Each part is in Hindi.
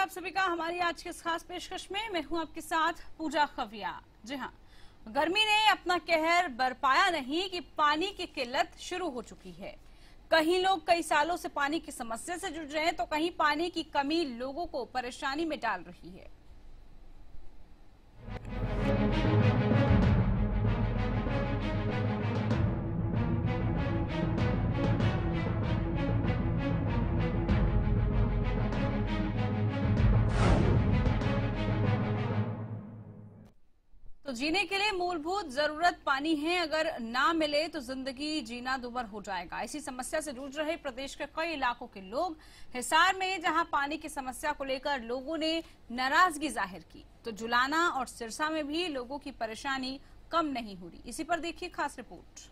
आप सभी का हमारी आज की इस खास पेशकश में। मैं हूं आपके साथ पूजा खविया। जी हां, गर्मी ने अपना कहर बरपाया नहीं कि पानी की किल्लत शुरू हो चुकी है। कहीं लोग कई सालों से पानी की समस्या से जूझ रहे हैं, तो कहीं पानी की कमी लोगों को परेशानी में डाल रही है। तो जीने के लिए मूलभूत जरूरत पानी है, अगर ना मिले तो जिंदगी जीना दुभर हो जाएगा। इसी समस्या से जूझ रहे प्रदेश के कई इलाकों के लोग हिसार में, जहां पानी की समस्या को लेकर लोगों ने नाराजगी जाहिर की, तो जुलाना और सिरसा में भी लोगों की परेशानी कम नहीं हो रही। इसी पर देखिए खास रिपोर्ट।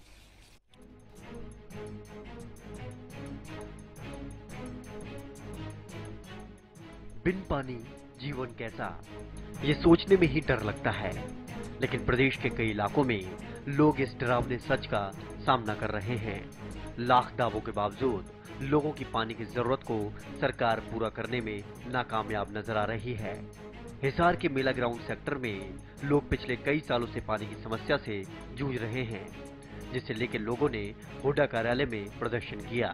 बिन पानी जीवन कैसा, ये सोचने में ही डर लगता है। लेकिन प्रदेश के कई इलाकों में लोग इस डरावने सच का सामना कर रहे हैं। लाख दावों के बावजूद लोगों की पानी की जरूरत को सरकार पूरा करने में नाकामयाब नजर आ रही है। हिसार के मेला ग्राउंड सेक्टर में लोग पिछले कई सालों से पानी की समस्या से जूझ रहे हैं, जिसे लेकर लोगों ने हुडा कार्यालय में प्रदर्शन किया।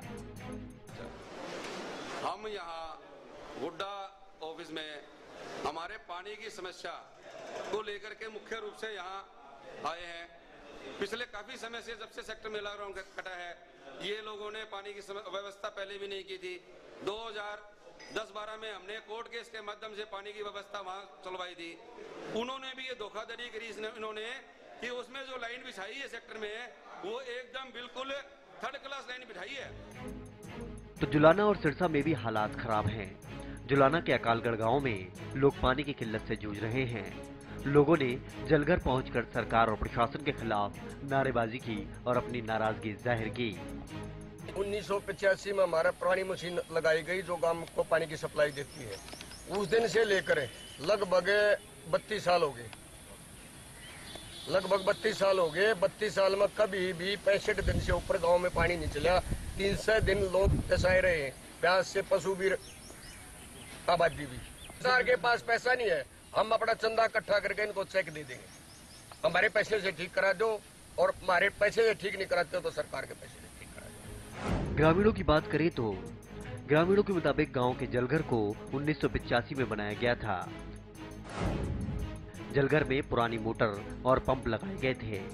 हम यहाँ हुडा ऑफिस में हमारे पानी की समस्या को लेकर के मुख्य रूप से यहाँ आए हैं। पिछले काफी समय से, जब से सेक्टर मेला ग्राउंड कटा है, ये लोगों ने पानी की व्यवस्था पहले भी नहीं की थी। 2010-12 में हमने कोर्ट केस के माध्यम से पानी की व्यवस्था वहाँ चलवाई थी। उन्होंने भी ये धोखाधड़ी करी इन्होंने कि उसमें जो लाइन बिछाई है सेक्टर में, वो एकदम बिल्कुल थर्ड क्लास लाइन बिछाई है। तो जुलाना और सिरसा में भी हालात खराब हैं। जुलाना के अकालगढ़ गांव में लोग पानी की किल्लत से जूझ रहे हैं। लोगों ने जलघर पहुंचकर सरकार और प्रशासन के खिलाफ नारेबाजी की और अपनी नाराजगी जाहिर की। 1985 में हमारा पुरानी मशीन लगाई गई जो गांव को पानी की सप्लाई देती है। उस दिन से लेकर लगभग 32 साल हो गए। लगभग 32 साल हो गए। 32 साल में कभी भी 65 दिन से ऊपर गांव में पानी नहीं चला। 300 दिन लोग तसाए रहे हैं, प्यास से पशु भी, आबादी भी। सरकार के पास पैसा नहीं है, हम अपना चंदा इकट्ठा करके इनको चेक दे देंगे। हमारे पैसे से ठीक करा दो, और हमारे पैसे से ठीक नहीं कराते तो सरकार के पैसे से ठीक करा दो। ग्रामीणों की बात करें तो ग्रामीणों के मुताबिक गांव के जलघर को 1985 में बनाया गया था। जलघर में पुरानी मोटर और पंप लगाए गए थे।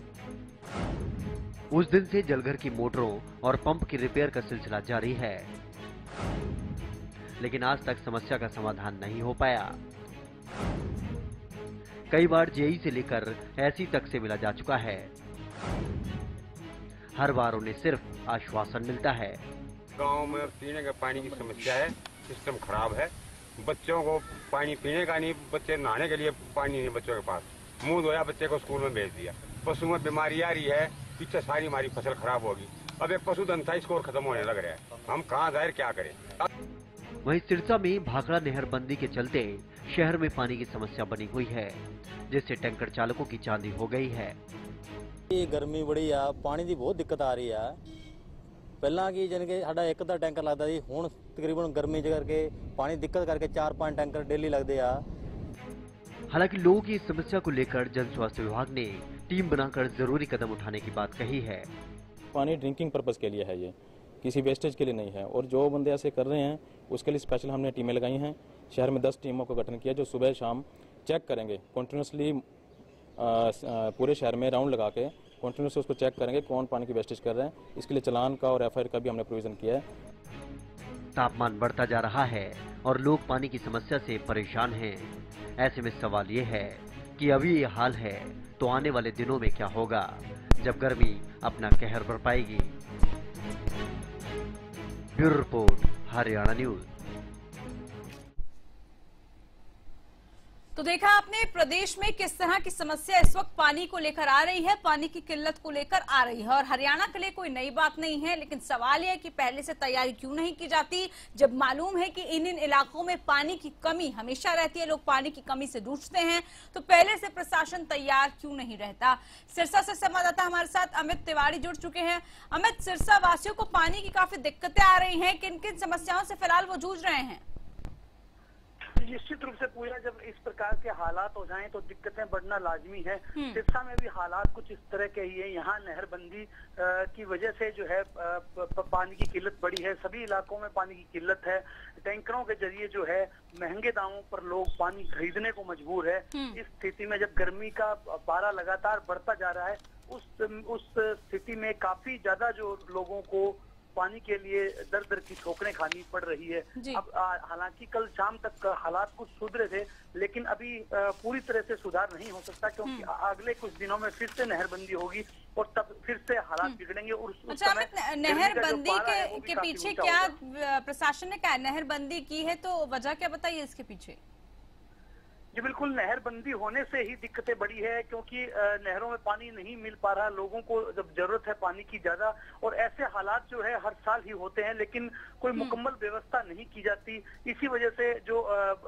उस दिन से जलघर की मोटरों और पंप की रिपेयर का सिलसिला जारी है, लेकिन आज तक समस्या का समाधान नहीं हो पाया। कई बार जेई से लेकर ऐसी तक से मिला जा चुका है। हर बार उन्हें सिर्फ आश्वासन मिलता है। गांव में पीने के पानी की समस्या है, सिस्टम खराब है। बच्चों को पानी पीने का नहीं, बच्चे नहाने के लिए पानी नहीं बच्चों के पास। मुंह धोया, बच्चे को स्कूल में भेज दिया। पशु में बीमारी आ रही है, पीछे सारी हमारी फसल खराब होगी। अब एक पशुधन था, स्कोर खत्म होने लग रहा है। हम कहाँ जाहिर क्या करें। वहीं सिरसा में भाखड़ा नहर बंदी के चलते शहर में पानी की समस्या बनी हुई है, जिससे टैंकर चालकों की चांदी हो गई है। गर्मी बड़ी आ, पानी की बहुत दिक्कत आ रही है। पहला की जान के साडा एक टैंकर लगता सी, हुण तकरीबन गर्मी करके पानी दिक्कत करके 4-5 टैंकर डेली लगते आ। हालांकि लोगों की इस समस्या को लेकर जन स्वास्थ्य विभाग ने टीम बनाकर जरूरी कदम उठाने की बात कही है। पानी ड्रिंकिंग पर्पज के लिए है, ये किसी वेस्टेज के लिए नहीं है। और जो बंदे ऐसे कर रहे हैं उसके लिए स्पेशल हमने टीमें लगाई हैं। शहर में 10 टीमों का गठन किया, जो सुबह शाम चेक करेंगे कंटिन्यूसली, पूरे शहर में राउंड लगा के कंटिन्यूसली उसको चेक करेंगे कौन पानी की वेस्टेज कर रहे हैं। इसके लिए चालान का और FIR का भी हमने प्रोविजन किया है। तापमान बढ़ता जा रहा है और लोग पानी की समस्या से परेशान हैं। ऐसे में सवाल ये है कि अभी ये हाल है तो आने वाले दिनों में क्या होगा, जब गर्मी अपना कहर बरपाएगी। Bureau report, Haryana news. तो देखा आपने प्रदेश में किस तरह की समस्या इस वक्त पानी को लेकर आ रही है, पानी की किल्लत को लेकर आ रही है। और हरियाणा के लिए कोई नई बात नहीं है, लेकिन सवाल यह है कि पहले से तैयारी क्यों नहीं की जाती, जब मालूम है कि इन इलाकों में पानी की कमी हमेशा रहती है, लोग पानी की कमी से जूझते हैं, तो पहले से प्रशासन तैयार क्यों नहीं रहता। सिरसा से संवाददाता हमारे साथ अमित तिवारी जुड़ चुके हैं। अमित, सिरसा वासियों को पानी की काफी दिक्कतें आ रही हैं, किन किन समस्याओं से फिलहाल वो जूझ रहे हैं? निश्चित रूप से पूजा, जब इस प्रकार के हालात हो जाएं तो दिक्कतें बढ़ना लाजमी है। सिरसा में भी हालात कुछ इस तरह के ही है। यहाँ नहरबंदी की वजह से जो है पानी की किल्लत बढ़ी है। सभी इलाकों में पानी की किल्लत है। टैंकरों के जरिए जो है महंगे दामों पर लोग पानी खरीदने को मजबूर है। इस स्थिति में जब गर्मी का पारा लगातार बढ़ता जा रहा है, उस स्थिति में काफी ज्यादा जो लोगों को पानी के लिए दर दर की ठोकरें खानी पड़ रही है। अब हालांकि कल शाम तक हालात कुछ सुधरे थे, लेकिन अभी पूरी तरह से सुधार नहीं हो सकता, क्योंकि अगले कुछ दिनों में फिर से नहरबंदी होगी और तब फिर से हालात बिगड़ेंगे। और उस समय नहरबंदी के पीछे क्या प्रशासन ने क्या नहरबंदी की है, तो वजह क्या बताइए इसके पीछे? जी बिल्कुल, नहरबंदी होने से ही दिक्कतें बढ़ी है, क्योंकि नहरों में पानी नहीं मिल पा रहा। लोगों को जब जरूरत है पानी की ज्यादा, और ऐसे हालात जो है हर साल ही होते हैं, लेकिन कोई मुकम्मल व्यवस्था नहीं की जाती। इसी वजह से जो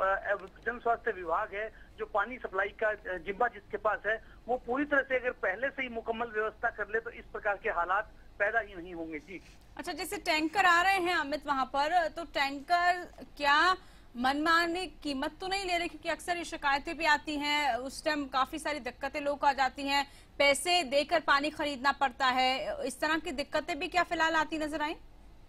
जन स्वास्थ्य विभाग है, जो पानी सप्लाई का जिम्मा जिसके पास है, वो पूरी तरह से अगर पहले से ही मुकम्मल व्यवस्था कर ले तो इस प्रकार के हालात पैदा ही नहीं होंगे। जी अच्छा, जैसे टैंकर आ रहे हैं अमित वहां पर, तो टैंकर क्या मनमानी कीमत तो नहीं ले रहे? क्योंकि अक्सर ये शिकायतें भी आती हैं, उस टाइम काफी सारी दिक्कतें लोग आ जाती हैं, पैसे देकर पानी खरीदना पड़ता है। इस तरह की दिक्कतें भी क्या फिलहाल आती नजर आई?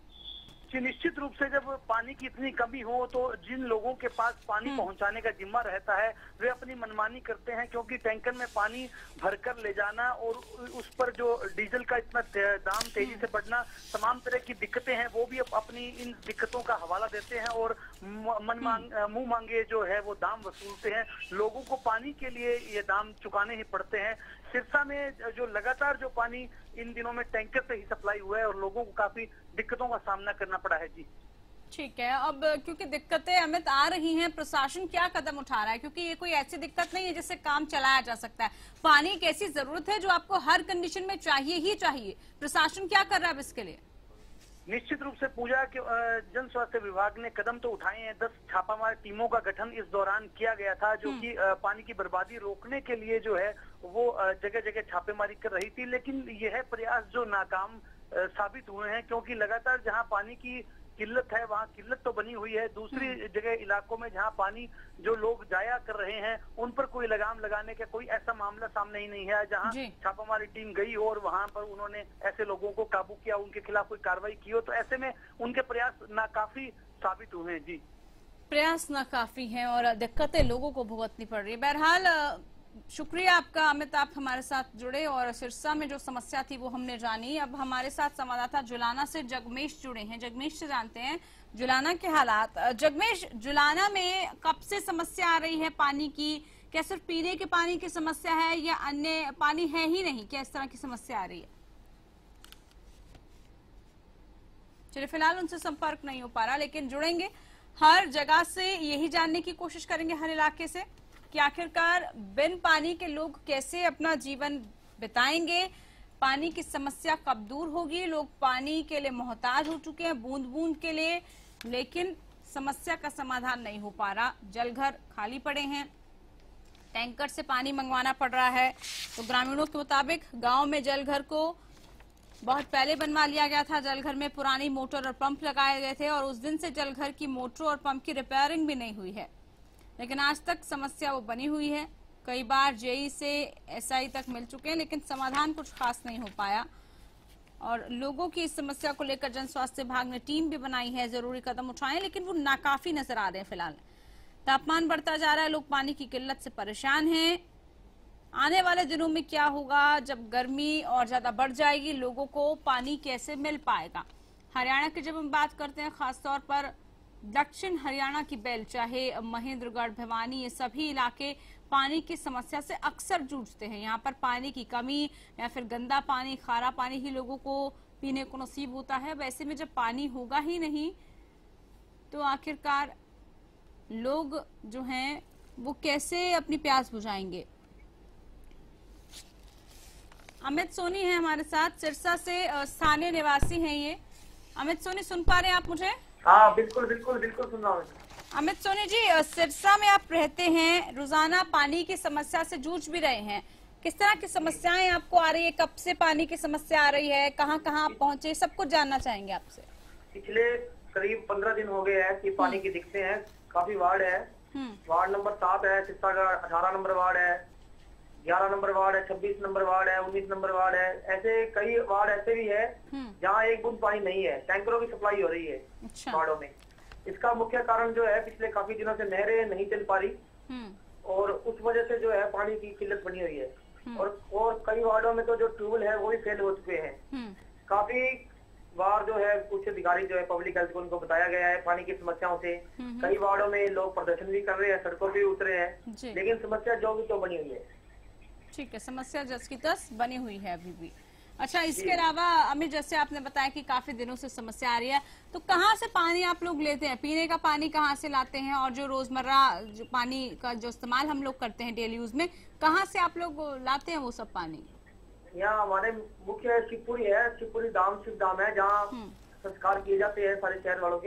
जी निश्चित रूप से जब पानी की इतनी कमी हो तो जिन लोगों के पास पानी पहुंचाने का जिम्मा रहता है वे अपनी मनमानी करते हैं, क्योंकि टैंकर में पानी भरकर ले जाना और उस पर जो डीजल का इतना दाम तेजी से बढ़ना, तमाम तरह की दिक्कतें हैं, वो भी अपनी इन दिक्कतों का हवाला देते हैं और मुंह मांगे जो है वो दाम वसूलते हैं। लोगों को पानी के लिए ये दाम चुकाने ही पड़ते हैं। सिरसा में जो लगातार जो पानी इन दिनों में टैंकर से ही सप्लाई हुआ है और लोगों को काफी दिक्कतों का सामना करना पड़ा है। जी ठीक है, अब क्योंकि दिक्कतें अमित आ रही हैं, प्रशासन क्या कदम उठा रहा है? क्योंकि ये कोई ऐसी दिक्कत नहीं है जिससे काम चलाया जा सकता है। पानी एक ऐसी जरूरत है जो आपको हर कंडीशन में चाहिए ही चाहिए। प्रशासन क्या कर रहा है अब इसके लिए? निश्चित रूप से पूजा के जन स्वास्थ्य विभाग ने कदम तो उठाए हैं। 10 छापामार टीमों का गठन इस दौरान किया गया था, जो कि पानी की बर्बादी रोकने के लिए जो है वो जगह जगह छापेमारी कर रही थी। लेकिन यह प्रयास जो नाकाम साबित हुए हैं, क्योंकि लगातार जहां पानी की किल्लत है वहां किल्लत तो बनी हुई है, दूसरी जगह इलाकों में जहां पानी जो लोग जाया कर रहे हैं उन पर कोई लगाम लगाने का कोई ऐसा मामला सामने ही नहीं है। जहां छापामारी टीम गई और वहां पर उन्होंने ऐसे लोगों को काबू किया, उनके खिलाफ कोई कार्रवाई की हो, तो ऐसे में उनके प्रयास नाकाफी साबित हुए हैं। जी प्रयास नाकाफी हैं और दिक्कतें लोगों को भुगतनी पड़ रही है। बहरहाल शुक्रिया आपका अमित, आप हमारे साथ जुड़े और सिरसा में जो समस्या थी वो हमने जानी। अब हमारे साथ संवाददाता जुलाना से जगमेश जुड़े हैं। जगमेश से जानते हैं जुलाना के हालात। जगमेश, जुलाना में कब से समस्या आ रही है पानी की? क्या सिर्फ पीने के पानी की समस्या है या अन्य पानी है ही नहीं? क्या इस तरह की समस्या आ रही है? चलिए फिलहाल उनसे संपर्क नहीं हो पा रहा, लेकिन जुड़ेंगे। हर जगह से यही जानने की कोशिश करेंगे, हर इलाके से, कि आखिरकार बिन पानी के लोग कैसे अपना जीवन बिताएंगे, पानी की समस्या कब दूर होगी। लोग पानी के लिए मोहताज हो चुके हैं, बूंद बूंद के लिए, लेकिन समस्या का समाधान नहीं हो पा रहा। जलघर खाली पड़े हैं, टैंकर से पानी मंगवाना पड़ रहा है। तो ग्रामीणों के मुताबिक गांव में जलघर को बहुत पहले बनवा लिया गया था। जलघर में पुरानी मोटर और पंप लगाए गए थे और उस दिन से जलघर की मोटर और पंप की रिपेयरिंग भी नहीं हुई है, लेकिन आज तक समस्या वो बनी हुई है। कई बार जेई से एसआई तक मिल चुके हैं, लेकिन समाधान कुछ खास नहीं हो पाया और लोगों की इस समस्या को लेकर जन स्वास्थ्य विभाग ने टीम भी बनाई है, जरूरी कदम उठाए, लेकिन वो नाकाफी नजर आ रहे हैं। फिलहाल तापमान बढ़ता जा रहा है, लोग पानी की किल्लत से परेशान हैं। आने वाले दिनों में क्या होगा, जब गर्मी और ज्यादा बढ़ जाएगी, लोगों को पानी कैसे मिल पाएगा? हरियाणा की जब हम बात करते हैं, खासतौर पर दक्षिण हरियाणा की बेल्ट, चाहे महेंद्रगढ़, भिवानी, ये सभी इलाके पानी की समस्या से अक्सर जूझते हैं। यहाँ पर पानी की कमी या फिर गंदा पानी, खारा पानी ही लोगों को पीने को नसीब होता है। वैसे में जब पानी होगा ही नहीं तो आखिरकार लोग जो हैं वो कैसे अपनी प्यास बुझाएंगे? अमित सोनी है हमारे साथ, सिरसा से स्थानीय निवासी हैं ये। अमित सोनी, सुन पा रहे हैं आप मुझे? हाँ बिल्कुल बिल्कुल बिल्कुल सुन रहा हूँ। अमित सोनी जी, सिरसा में आप रहते हैं, रोजाना पानी की समस्या से जूझ भी रहे हैं। किस तरह की समस्याएं आपको आ रही है? कब से पानी की समस्या आ रही है? कहाँ कहाँ आप पहुँचे? सब कुछ जानना चाहेंगे आपसे। पिछले करीब 15 दिन हो गए हैं कि पानी की दिक्कतें हैं, काफी वार्ड है वार्ड नंबर 7 है सिरसा का, 18 नंबर वार्ड है, 11 नंबर वार्ड है, 26 नंबर वार्ड है, 19 नंबर वार्ड है। ऐसे कई वार्ड ऐसे भी है जहाँ एक बूंद पानी नहीं है, टैंकरों की सप्लाई हो रही है वार्डों में। इसका मुख्य कारण जो है पिछले काफी दिनों से नहरें नहीं चल पा रही और उस वजह से जो है पानी की किल्लत बनी हुई है। और कई वार्डों में तो जो ट्यूबवेल है वो भी फेल हो चुके हैं। काफी बार जो है उच्च अधिकारी जो है पब्लिक हेल्थ को उनको बताया गया है पानी की समस्याओं से। कई वार्डों में लोग प्रदर्शन भी कर रहे हैं, सड़कों पे उतरे हैं, लेकिन समस्या जो भी तो बनी हुई है। ठीक है, समस्या जस की तस बनी हुई है अभी भी। अच्छा, इसके अलावा अमित, जैसे आपने बताया कि काफी दिनों से समस्या आ रही है, तो कहाँ से पानी आप लोग लेते हैं? पीने का पानी कहाँ से लाते हैं? और जो रोजमर्रा जो पानी का जो इस्तेमाल हम लोग करते हैं डेली यूज में, कहाँ से आप लोग लाते हैं वो सब पानी? यहाँ हमारे मुख्य शिवपुरी है, शिवपुरी धाम शिव धाम है, जहाँ संस्कार किए जाते हैं सारे शहर वालों के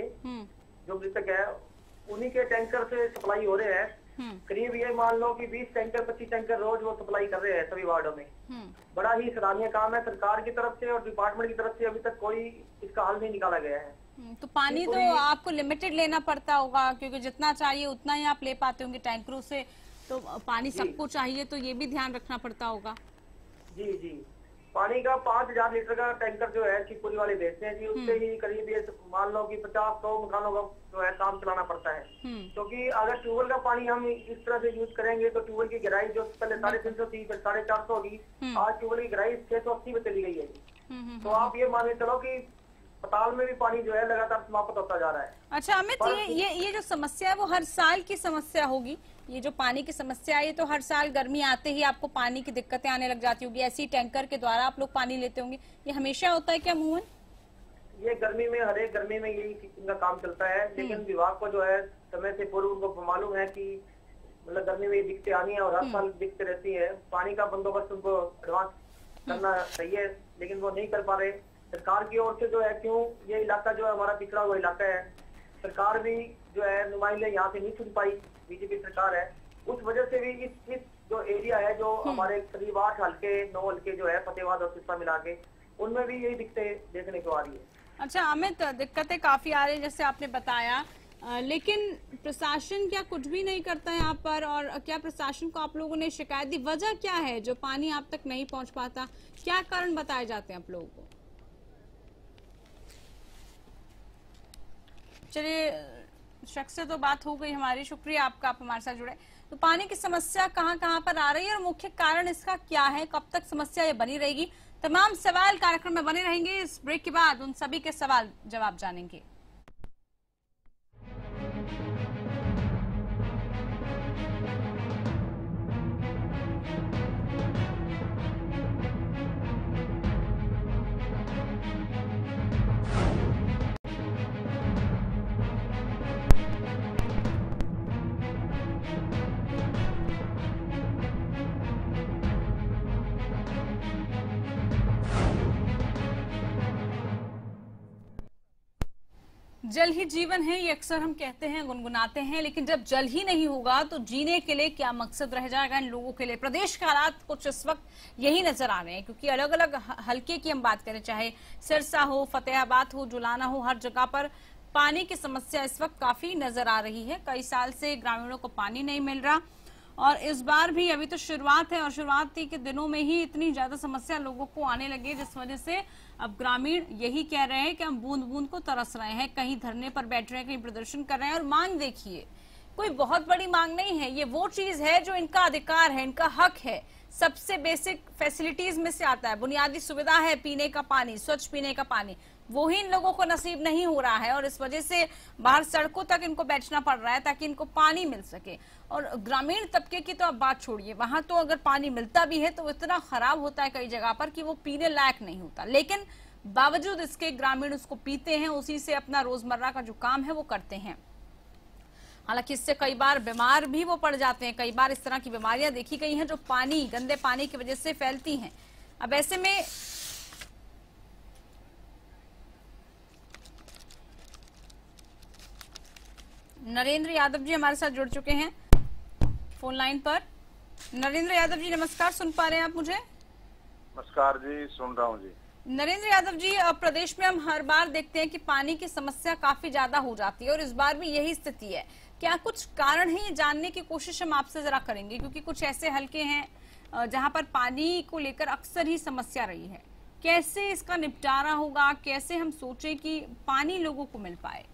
जो मृतक है, उन्हीं के टैंकर से सप्लाई हो रहे हैं। करीब ये मान लो कि 20 टैंकर 25 टैंकर रोज वो सप्लाई कर रहे हैं सभी वार्डों में। बड़ा ही सराहनीय काम है सरकार की तरफ से और डिपार्टमेंट की तरफ से। अभी तक कोई इसका हल नहीं निकाला गया है। तो पानी तो आपको लिमिटेड लेना पड़ता होगा, क्योंकि जितना चाहिए उतना ही आप ले पाते होंगे टैंकरों से, तो पानी सबको चाहिए, तो ये भी ध्यान रखना पड़ता होगा। जी जी, पानी का 5000 लीटर का टैंकर जो है शिवपुरी वाले भेजते हैं जी, उससे ही करीब ये मान लो कि 50-100 मकानों का जो है काम चलाना पड़ता है। क्योंकि अगर ट्यूबवेल का पानी हम इस तरह से यूज करेंगे तो ट्यूबवेल की गहराई जो पहले 350 फिर 450 होगी, आज ट्यूबवेल की गहराई 680 पे चली गई है। तो आप ये मान के चलो कि अस्पताल में भी पानी जो है लगातार समाप्त होता जा रहा है। अच्छा अमित, ये जो समस्या है वो हर साल की समस्या होगी? ये जो पानी की समस्या है ये तो हर साल गर्मी आते ही आपको पानी की दिक्कतें आने लग जाती होगी, ऐसी टैंकर के द्वारा आप लोग पानी लेते होंगे, ये हमेशा होता है क्या मोहन? ये गर्मी में, हर एक गर्मी में यही इनका काम चलता है, लेकिन विभाग को जो है समय से पूर्व उनको मालूम है कि मतलब गर्मी में ये दिक्कतें आनी है और हर साल दिक्कतें रहती है। पानी का बंदोबस्त उनको एडवांस करना चाहिए, लेकिन वो नहीं कर पा रहे। सरकार की ओर से जो है, क्यों ये इलाका जो है हमारा पिछड़ा हुआ इलाका है, सरकार भी जो है नुमाइंदे यहाँ से नहीं चुन पाई, बीजेपी सरकार है, उस वजह से भी इस जो एरिया है जो हमारे करीब 8 हल्के 9 हल्के जो है फतेहाबाद और सिरसा मिला के, उनमें भी यही दिक्कतें देखने को आ रही है। अच्छा अमित, दिक्कतें काफी आ रही है जैसे आपने बताया, लेकिन प्रशासन क्या कुछ भी नहीं करता है यहाँ पर? और क्या प्रशासन को आप लोगों ने शिकायत दी? वजह क्या है जो पानी आप तक नहीं पहुँच पाता? क्या कारण बताए जाते हैं आप लोगों को? चलिए, शख्स से तो बात हो गई हमारी, शुक्रिया आपका, आप हमारे साथ जुड़े। तो पानी की समस्या कहाँ कहाँ पर आ रही है और मुख्य कारण इसका क्या है, कब तक समस्या ये बनी रहेगी? तमाम सवाल कार्यक्रम में बने रहेंगे। इस ब्रेक के बाद उन सभी के सवाल जवाब जानेंगे। जल ही जीवन है, ये अक्सर हम कहते हैं, गुनगुनाते हैं, लेकिन जब जल ही नहीं होगा तो जीने के लिए क्या मकसद रह जाएगा इन लोगों के लिए? प्रदेश के हालात कुछ इस वक्त यही नजर आ रहे हैं, क्योंकि अलग अलग हलके की हम बात करें, चाहे सिरसा हो, फतेहाबाद हो, जुलाना हो, हर जगह पर पानी की समस्या इस वक्त काफी नजर आ रही है। कई साल से ग्रामीणों को पानी नहीं मिल रहा और इस बार भी अभी तो शुरुआत है और शुरुआती के दिनों में ही इतनी ज्यादा समस्या लोगों को आने लगी, जिस वजह से अब ग्रामीण यही कह रहे हैं कि हम बूंद बूंद को तरस रहे हैं। कहीं धरने पर बैठ रहे हैं, कहीं प्रदर्शन कर रहे हैं। और मांग देखिए, कोई बहुत बड़ी मांग नहीं है, ये वो चीज है जो इनका अधिकार है, इनका हक है। सबसे बेसिक फैसिलिटीज में से आता है, बुनियादी सुविधा है पीने का पानी, स्वच्छ पीने का पानी, वो ही इन लोगों को नसीब नहीं हो रहा है और इस वजह से बाहर सड़कों तक इनको बैठना पड़ रहा है ताकि इनको पानी मिल सके। और ग्रामीण तबके की तो आप बात छोड़िए, वहां तो अगर पानी मिलता भी है तो इतना खराब होता है कई जगह पर कि वो पीने लायक नहीं होता, लेकिन बावजूद इसके ग्रामीण उसको पीते हैं, उसी से अपना रोजमर्रा का जो काम है वो करते हैं। हालांकि इससे कई बार बीमार भी वो पड़ जाते हैं। कई बार इस तरह की बीमारियां देखी गई हैं जो पानी, गंदे पानी की वजह से फैलती हैं। अब ऐसे में नरेंद्र यादव जी हमारे साथ जुड़ चुके हैं फोन लाइन पर। नरेंद्र यादव जी नमस्कार, सुन पा रहे हैं आप मुझे? नमस्कार जी, सुन रहा हूँ जी। नरेंद्र यादव जी, प्रदेश में हम हर बार देखते हैं कि पानी की समस्या काफी ज्यादा हो जाती है और इस बार भी यही स्थिति है। क्या कुछ कारण है, ये जानने की कोशिश हम आपसे जरा करेंगे, क्योंकि कुछ ऐसे हलके हैं जहां पर पानी को लेकर अक्सर ही समस्या रही है। कैसे इसका निपटारा होगा, कैसे हम सोचें कि पानी लोगों को मिल पाए?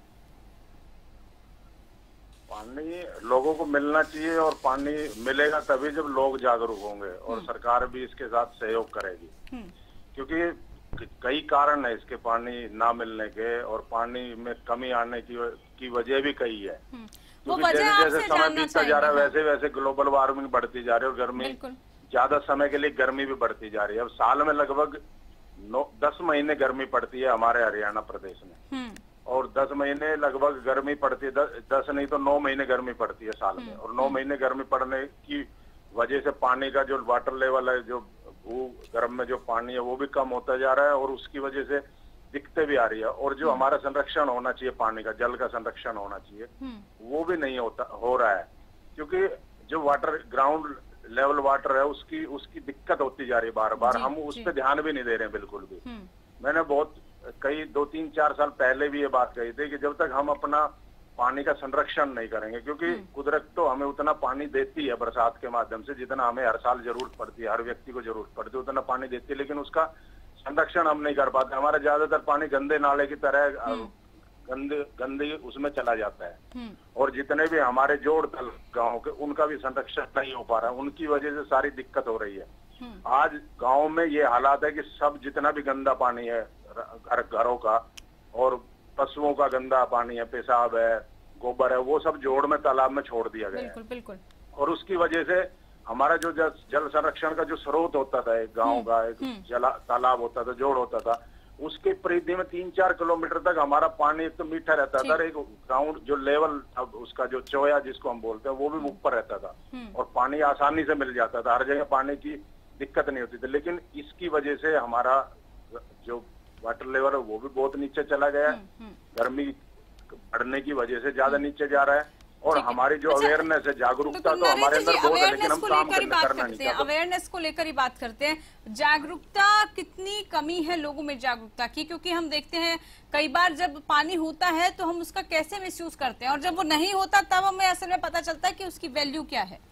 पानी लोगों को मिलना चाहिए और पानी मिलेगा तभी जब लोग जागरूक होंगे और सरकार भी इसके साथ सहयोग करेगी, क्योंकि कई कारण है इसके पानी ना मिलने के और पानी में कमी आने की वजह भी कई है। क्योंकि जैसे जैसे समय बीतता जा रहा है वैसे वैसे ग्लोबल वार्मिंग बढ़ती जा रही है और गर्मी ज्यादा समय के लिए गर्मी भी बढ़ती जा रही है। अब साल में लगभग 10 महीने गर्मी पड़ती है हमारे हरियाणा प्रदेश में, और 10 महीने लगभग गर्मी पड़ती है, 10 नहीं तो 9 महीने गर्मी पड़ती है साल में। और 9 महीने गर्मी पड़ने की वजह से पानी का जो वाटर लेवल है, जो भूगर्भ में जो पानी है वो भी कम होता जा रहा है और उसकी वजह से दिक्कतें भी आ रही है। और जो हमारा संरक्षण होना चाहिए, पानी का, जल का संरक्षण होना चाहिए, वो भी नहीं हो रहा है, क्योंकि जो वाटर ग्राउंड लेवल वाटर है उसकी दिक्कत होती जा रही है बार बार। हम उस पर ध्यान भी नहीं दे रहे हैं बिल्कुल भी। मैंने कई 2-3-4 साल पहले भी ये बात कही थी कि जब तक हम अपना पानी का संरक्षण नहीं करेंगे, क्योंकि कुदरत तो हमें उतना पानी देती है बरसात के माध्यम से जितना हमें हर साल जरूरत पड़ती है, हर व्यक्ति को जरूरत पड़ती है उतना पानी देती है, लेकिन उसका संरक्षण हम नहीं कर पाते। हमारा ज्यादातर पानी गंदे नाले की तरह गंदगी उसमें चला जाता है और जितने भी हमारे जोड़ तल गाँव के उनका भी संरक्षण नहीं हो पा रहा है, उनकी वजह से सारी दिक्कत हो रही है। आज गाँव में ये हालात है कि सब जितना भी गंदा पानी है घरों का और पशुओं का गंदा पानी है, पेशाब है, गोबर है, वो सब जोड़ में तालाब में छोड़ दिया गया है। बिल्कुल। और उसकी वजह से हमारा जो जल संरक्षण का जो स्रोत होता था, एक गांव का एक तालाब होता था, जोड़ होता था, उसके परिधि में 3-4 किलोमीटर तक हमारा पानी एक तो मीठा रहता था, एक ग्राउंड जो लेवल अब उसका जो चोया जिसको हम बोलते हैं वो भी ऊपर रहता था और पानी आसानी से मिल जाता था, हर जगह पानी की दिक्कत नहीं होती थी। लेकिन इसकी वजह से हमारा जो वाटर लेवल है वो भी बहुत नीचे चला गया है, गर्मी बढ़ने की वजह से ज्यादा नीचे जा रहा है। और हमारी जो अवेयरनेस है, जागरूकता तो हमारे अंदर बहुत है, लेकिन हम काम करना नहीं चाहते। अवेयरनेस को लेकर ही बात करते हैं। जागरूकता, कितनी कमी है लोगों में जागरूकता की? क्योंकि हम देखते हैं कई बार जब पानी होता है तो हम उसका कैसे मिसयूज करते हैं और जब वो नहीं होता तब हमें असल में पता चलता है कि उसकी वैल्यू क्या है।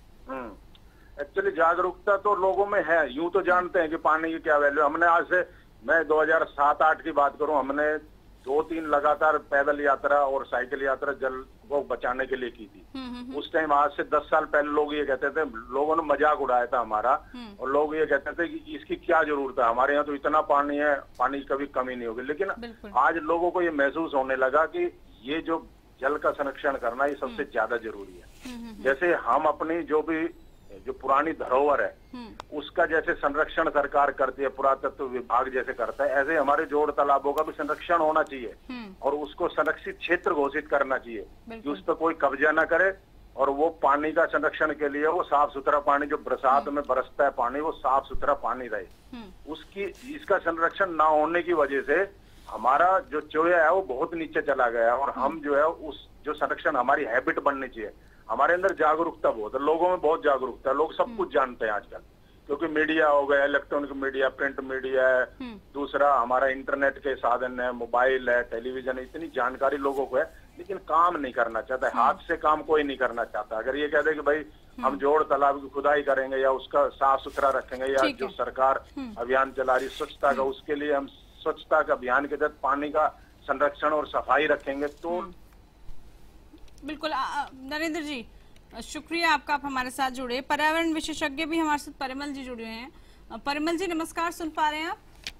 एक्चुअली जागरूकता तो लोगों में है, यूं तो जानते हैं कि पानी की क्या वैल्यू। हमने आज से, मैं 2007-8 की बात करूं, हमने 2-3 लगातार पैदल यात्रा और साइकिल यात्रा जल को बचाने के लिए की थी। उस टाइम आज से 10 साल पहले लोग ये कहते थे, लोगों ने मजाक उड़ाया था हमारा, और लोग ये कहते थे कि इसकी क्या जरूरत है, हमारे यहाँ तो इतना पानी है, पानी की कभी कमी नहीं होगी। लेकिन आज लोगों को ये महसूस होने लगा कि ये जो जल का संरक्षण करना ये सबसे ज्यादा जरूरी है। जैसे हम अपनी जो पुरानी धरोहर है उसका जैसे संरक्षण सरकार करती है, पुरातत्व विभाग जैसे करता है, ऐसे हमारे जोड़ तालाबों का भी संरक्षण होना चाहिए और उसको संरक्षित क्षेत्र घोषित करना चाहिए कि उस पर कोई कब्जा ना करे और वो पानी का संरक्षण के लिए वो साफ सुथरा पानी, जो बरसात में बरसता है पानी, वो साफ सुथरा पानी रहे। इसका संरक्षण ना होने की वजह से हमारा जो चोया है वो बहुत नीचे चला गया और हम जो है उस जो संरक्षण हमारी हैबिट बननी चाहिए। हमारे अंदर जागरूकता बहुत है, लोगों में बहुत जागरूकता है, लोग सब कुछ जानते हैं आजकल, क्योंकि मीडिया हो गया, इलेक्ट्रॉनिक मीडिया, प्रिंट मीडिया है, दूसरा हमारा इंटरनेट के साधन है, मोबाइल है, टेलीविजन है, इतनी जानकारी लोगों को है, लेकिन काम नहीं करना चाहता है। हाथ से काम कोई नहीं करना चाहता। अगर ये कहते कि भाई हम जोड़ तालाब की खुदाई करेंगे या उसका साफ सुथरा रखेंगे या जो सरकार अभियान चला रही स्वच्छता का, उसके लिए हम स्वच्छता का अभियान के तहत पानी का संरक्षण और सफाई रखेंगे तो बिल्कुल। नरेंद्र जी शुक्रिया आपका, आप हमारे साथ जुड़े। पर्यावरण विशेषज्ञ भी हमारे साथ परिमल जी जुड़े हैं। परिमल जी नमस्कार, सुन पा रहे हैं आप?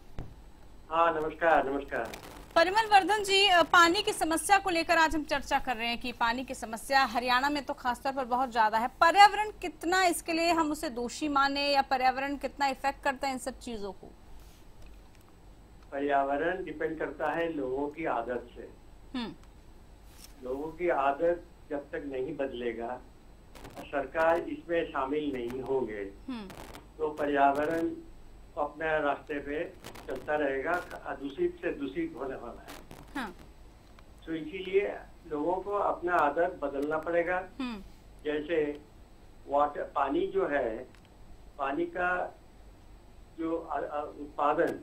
हाँ नमस्कार। परिमल वर्धन जी, पानी की समस्या को लेकर आज हम चर्चा कर रहे हैं कि पानी की समस्या हरियाणा में तो खासतौर पर बहुत ज्यादा है। पर्यावरण कितना इसके लिए हम उसे दोषी माने या पर्यावरण कितना इफेक्ट करता है इन सब चीजों को? पर्यावरण डिपेंड करता है लोगों की आदत से। लोगों की आदत जब तक नहीं बदलेगा, सरकार इसमें शामिल नहीं होंगे, तो पर्यावरण अपने रास्ते पे चलता रहेगा, दूषित से दूषित होने वाला है। तो इसीलिए लोगों को अपना आदत बदलना पड़ेगा। जैसे पानी जो है, पानी का जो उत्पादन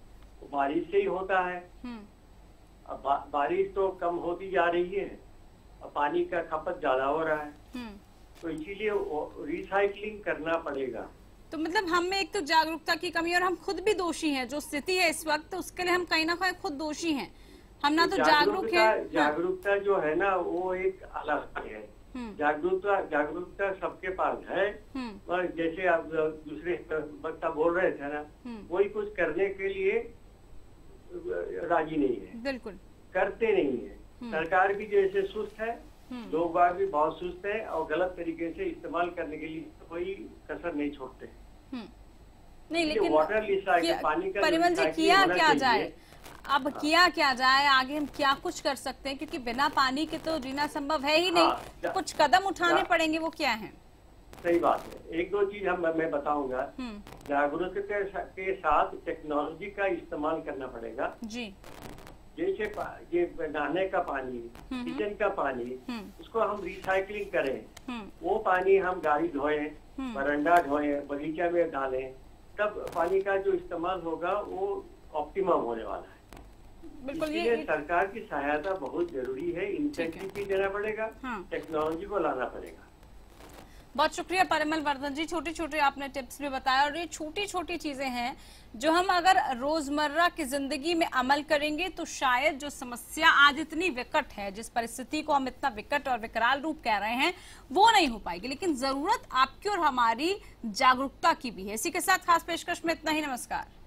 बारिश से ही होता है। अब बारिश तो कम होती जा रही है पानी का खपत ज्यादा हो रहा है, तो इसीलिए रिसाइकलिंग करना पड़ेगा। तो मतलब हम में एक तो जागरूकता की कमी और हम खुद भी दोषी हैं। जो स्थिति है इस वक्त, उसके लिए हम कहीं ना कहीं खुद दोषी हैं। हम ना तो जागरूक हैं। जागरूकता जो है ना वो एक अलग है। जागरूकता सबके पास है, और जैसे आप दूसरे वक्ता बोल रहे थे ना, कोई कुछ करने के लिए राजी नहीं है, बिल्कुल करते नहीं है। सरकार भी जैसे सुस्त है, लोग बाग भी बहुत सुस्त है, और गलत तरीके से इस्तेमाल करने के लिए कोई कसर नहीं छोड़ते। नहीं, लेकिन वाटर रिसाइकिल, पानी का परिमल जी, किया क्या जाए अब? किया क्या जाए? आगे हम क्या कुछ कर सकते हैं? क्योंकि बिना पानी के तो जीना संभव है ही नहीं। तो कुछ कदम उठाने पड़ेंगे, वो क्या है? सही बात है। एक दो चीज मैं बताऊंगा। जागरूकता के साथ टेक्नोलॉजी का इस्तेमाल करना पड़ेगा जी। जैसे ये नहाने का पानी, किचन का पानी, उसको हम रिसाइकलिंग करें। वो पानी हम गाड़ी धोएं, बरंडा धोएं, बगीचा में डालें, तब पानी का जो इस्तेमाल होगा वो ऑप्टिमम होने वाला है। बिल्कुल, ये सरकार की सहायता बहुत जरूरी है। इंसेंटिव भी देना पड़ेगा, टेक्नोलॉजी को लाना पड़ेगा। बहुत शुक्रिया परिमल वर्धन जी, छोटी छोटी आपने टिप्स भी बताया, और ये छोटी छोटी चीजें हैं जो हम अगर रोजमर्रा की जिंदगी में अमल करेंगे तो शायद जो समस्या आज इतनी विकट है, जिस परिस्थिति को हम इतना विकट और विकराल रूप कह रहे हैं, वो नहीं हो पाएगी। लेकिन जरूरत आपकी और हमारी जागरूकता की भी है। इसी के साथ खास पेशकश में इतना ही। नमस्कार।